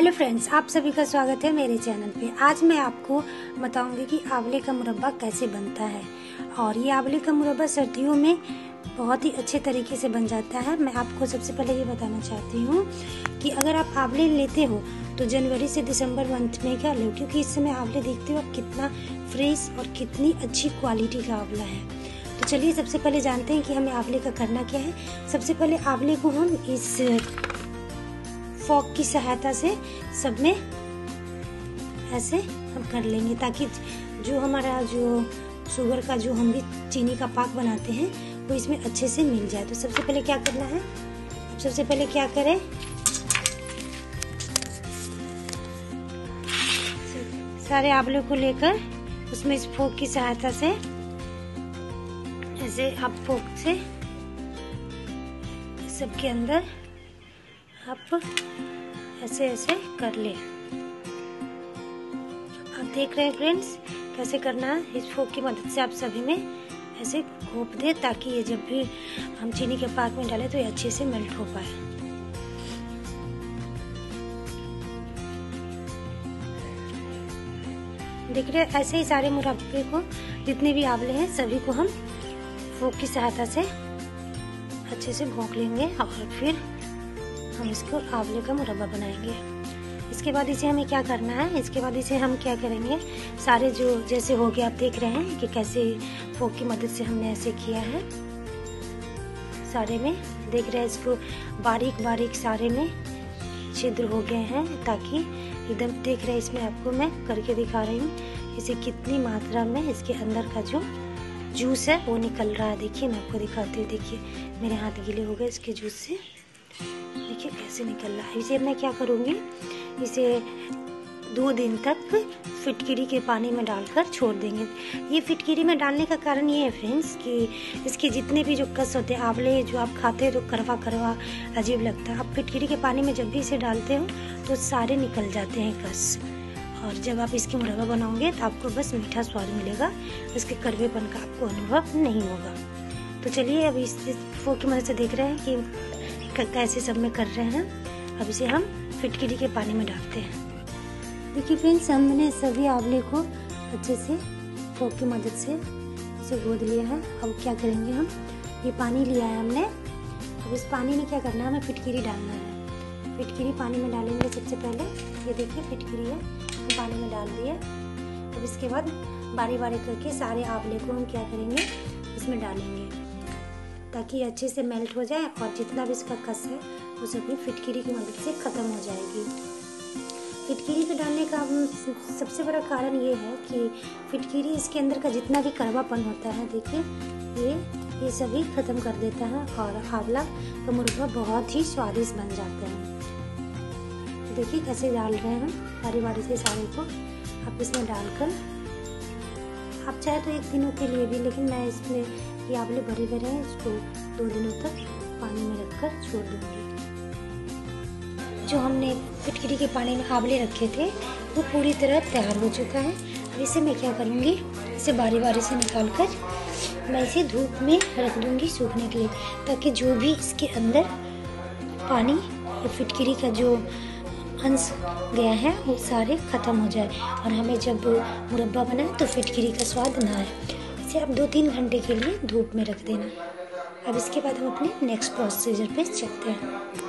Hello friends, आप सभी का स्वागत है मेरे चैनल पे। आज मैं आपको बताऊंगी कि आंवले का मुरब्बा कैसे बनता है। और ये आंवले का मुरब्बा सर्दियों में बहुत ही अच्छे तरीके से बन जाता है। मैं आपको सबसे पहले ये बताना चाहती हूँ कि अगर आप आंवले लेते हो तो जनवरी से दिसंबर मंथ में क्या लो, क्योंकि इस समय आंवले देखते हो आप कितना फ्रेश और कितनी अच्छी क्वालिटी का आंवला है। तो चलिए सबसे पहले जानते हैं कि हमें आंवले का करना क्या है। सबसे पहले आंवले को हम इस फॉक की सहायता से सब में ऐसे हम कर लेंगे, ताकि जो हमारा जो शुगर का जो हम भी चीनी का पाक बनाते हैं वो इसमें अच्छे से मिल जाए। तो सबसे पहले क्या करना है, सबसे पहले क्या करें, सारे आंवले को लेकर उसमें इस फोक की सहायता से ऐसे आप फोक से सबके अंदर आप ऐसे ऐसे कर ले। आप देख रहे हैं फ्रेंड्स कैसे करना है। इस फोक की मदद से आप सभी में ऐसे घोप दे, ताकि ये जब भी हम चीनी के पाक में डालें तो ये अच्छे से मेल्ट हो पाए। देख रहे हैं ऐसे ही सारे मुरब्बे को, जितने भी आंवले हैं सभी को हम फोक की सहायता से अच्छे से भोंक लेंगे और फिर हम इसको आंवले का मुरब्बा बनाएंगे। इसके बाद इसे हमें क्या करना है, इसके बाद इसे हम क्या करेंगे, सारे जो जैसे हो गया आप देख रहे हैं कि कैसे फोक की मदद से हमने ऐसे किया है। सारे में देख रहे हैं इसको बारीक बारीक सारे में छिद्र हो गए हैं, ताकि एकदम देख रहे हैं इसमें आपको मैं करके दिखा रही हूँ इसे कितनी मात्रा में इसके अंदर का जो जूस है वो निकल रहा है। देखिए मैं आपको दिखाती हूँ, देखिए मेरे हाथ गीले हो गए इसके जूस से, देखिए कैसे निकल रहा है। इसे मैं क्या करूँगी, इसे 2 दिन तक फिटकिरी के पानी में डालकर छोड़ देंगे। ये फिटकिरी में डालने का कारण ये है फ्रेंड्स कि इसके जितने भी जो कस होते हैं, आंवले जो आप खाते हैं तो करवा करवा अजीब लगता है, आप फिटकिरी के पानी में जब भी इसे डालते हो तो सारे निकल जाते हैं कस। और जब आप इसकी मुरब्बा बनाओगे तो आपको बस मीठा स्वाद मिलेगा, इसके कड़वेपन का आपको अनुभव नहीं होगा। तो चलिए अब इस फोक की मदद से देख रहे हैं कि कैसे सब में कर रहे हैं। अब इसे हम फिटकिरी के पानी में डालते हैं। देखिए फ्रेंड्स, हमने सभी आंवले को अच्छे से फोक की मदद से इसे गोद लिया है। अब क्या करेंगे, हम ये पानी लिया है हमने, अब इस पानी में क्या करना है, हमें फिटकिरी डालना है। फिटकिरी पानी में डालेंगे सबसे पहले। ये देखिए फिटकिरी है, हम पानी में डाल दिए। अब इसके बाद बारी बारी करके सारे आंवले को हम क्या करेंगे, इसमें डालेंगे, ताकि अच्छे से मेल्ट हो जाए और जितना भी इसका कस है वो सभी फिटकिरी की मदद से ख़त्म हो जाएगी। फिटकिरी को डालने का सबसे बड़ा कारण ये है कि फिटकिरी इसके अंदर का जितना भी कड़वापन होता है, देखिए ये सभी ख़त्म कर देता है और आंवला का मुरब्बा बहुत ही स्वादिष्ट बन जाता है। देखिए कैसे डाल रहे हैं, बारी बारी से सारे को आप इसमें डालकर, आप चाहे तो 1 दिनों के लिए भी, लेकिन मैं इसमें ये आंवले भरे भरे हैं, इसको 2 दिनों तक पानी में रखकर छोड़ दूंगी। जो हमने फिटकिरी के पानी में आंवले रखे थे वो पूरी तरह तैयार हो चुका है। अब इसे मैं क्या करूँगी, इसे बारी बारी से निकाल कर मैं इसे धूप में रख दूँगी सूखने के लिए, ताकि जो भी इसके अंदर पानी या फिटकिरी का जो अंश गया है वो सारे ख़त्म हो जाए और हमें जब मुरब्बा बनाए तो फिटकिरी का स्वाद ना आए। इसे आप 2-3 घंटे के लिए धूप में रख देना। अब इसके बाद हम अपने नेक्स्ट प्रोसीजर पे चलते हैं।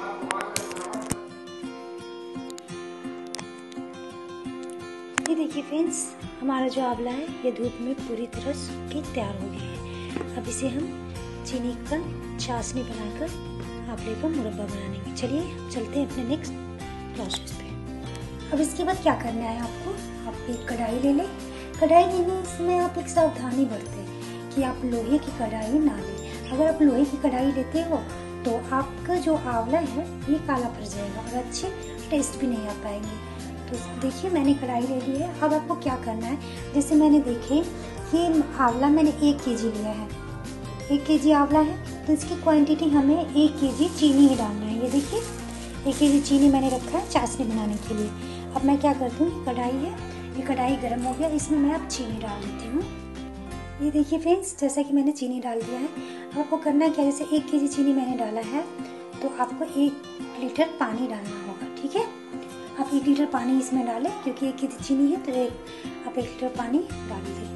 ये देखिए फ्रेंड्स, हमारा जो आंवला है ये धूप में पूरी तरह सूख के तैयार हो गया है। अब इसे हम चीनी का चाशनी बनाकर आंवले का मुरब्बा बनाएंगे। चलिए चलते हैं अपने नेक्स्ट प्रोसेस पे। अब इसके बाद क्या करना है आपको, आप एक कढ़ाई ले लें। कढ़ाई लेने समय आप एक सावधानी बरतें कि आप लोहे की कढ़ाई ना लें। अगर आप लोहे की कढ़ाई लेते हो तो आपका जो आंवला है ये काला पड़ जाएगा और अच्छे टेस्ट भी नहीं आ पाएंगे। तो देखिए मैंने कढ़ाई ले ली है। अब आपको क्या करना है, जैसे मैंने देखे ये आंवला मैंने 1 kg लिया है, 1 kg आंवला है तो इसकी क्वांटिटी हमें 1 kg चीनी ही डालना है। ये देखिए 1 kg चीनी मैंने रखा है चाशनी बनाने के लिए। अब मैं क्या करती हूँ, कढ़ाई है, ये कढ़ाई गर्म हो गया, इसमें मैं अब चीनी डाल देती हूँ। ये देखिए फ्रेंड्स, जैसा कि मैंने चीनी डाल दिया है। अब आपको करना क्या, जैसे 1 kg चीनी मैंने डाला है तो आपको 1 लीटर पानी डालना होगा, ठीक है। आप 1 लीटर पानी इसमें डालें, क्योंकि 1 केजी चीनी है तो आप 1 लीटर पानी डाल दें।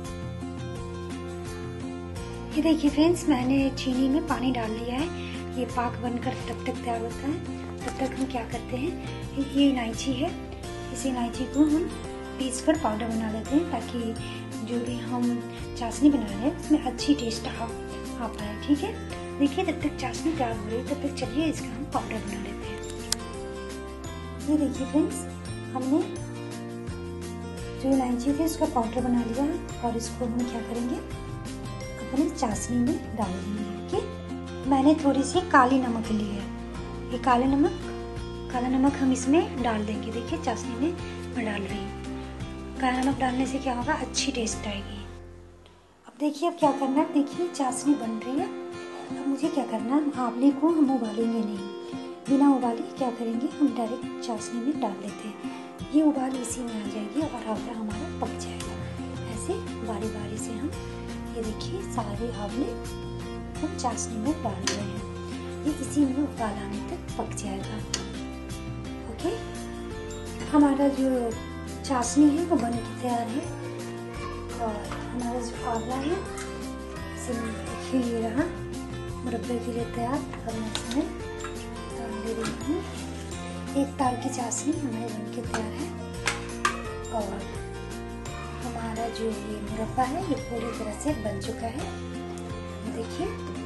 ये देखिए फ्रेंड्स, मैंने चीनी में पानी डाल दिया है। ये पाक बनकर तब तक तैयार होता है, तब तक हम क्या करते हैं, ये इलायची है, इस इलायची को हम पीस कर पाउडर बना लेते हैं, ताकि जो भी हम चाशनी बना रहे हैं उसमें अच्छी टेस्ट आ पाए। ठीक है, देखिए जब तक चाशनी तैयार हो रही है तब तक चलिए इसका हम पाउडर बना लेते हैं। ये देखिए फ्रेंड्स, हमने जो इलायची थी उसका पाउडर बना लिया है और इसको हम क्या करेंगे, अपने चाशनी में डाल देंगे। मैंने थोड़ी सी काली नमक ली है, ये काला नमक हम इसमें डाल देंगे। देखिए चाशनी में मैं डाल रही हूँ। काला नमक डालने से क्या होगा, अच्छी टेस्ट आएगी। अब देखिए अब क्या करना है, देखिए चाशनी बन रही है। अब मुझे क्या करना है, आंवले को हम उबालेंगे नहीं, बिना उबाले क्या करेंगे, हम डायरेक्ट चाशनी में डाल देते हैं। ये उबाल इसी में आ जाएगी और आंवला हमारा पक जाएगा। ऐसे बारी बारी से हम, ये देखिए सारे आंवले हम चाशनी में डाल रहे हैं। ये इसी में उबाल आने तक पक जाएगा। ओके, हमारा जो चाशनी है वो बन के तैयार है और हमारा जो आंवला है इसे देखिए ये रहा मुरब्बे के लिए तैयार। अब मैं इसमें डाल दे रही हूँ। 1 तार की चाशनी हमारे बन के तैयार है और हमारा जो ये मुरब्बा है ये पूरी तरह से बन चुका है। देखिए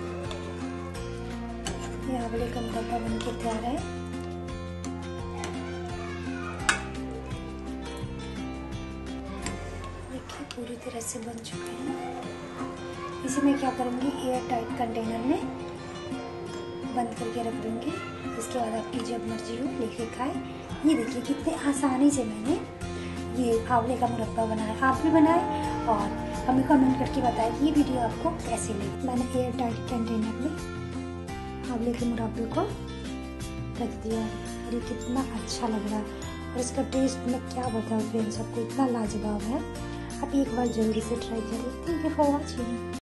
ये आंवले का मुरब्बा बन के तैयार है। देखिए पूरी तरह से बन चुके हैं। इसे मैं क्या करूँगी, एयर टाइट कंटेनर में बंद करके रख दूँगी। इसके बाद आपकी जब मर्जी हो लेके खाए। ये देखिए कितने आसानी से मैंने ये आंवले का मुरब्बा बनाया। आप भी बनाए और हमें कमेंट करके बताएं कि ये वीडियो आपको कैसी लगी। मैंने एयर टाइट कंटेनर में आंवले के मुरब्बे को रख दिया और ये कितना अच्छा लग रहा है और इसका टेस्ट मैं क्या बताऊँ फ्रेंड्स, सबको इतना लाजवाब है। आप एक बार जल्दी से ट्राई करिए। Thank you for watching.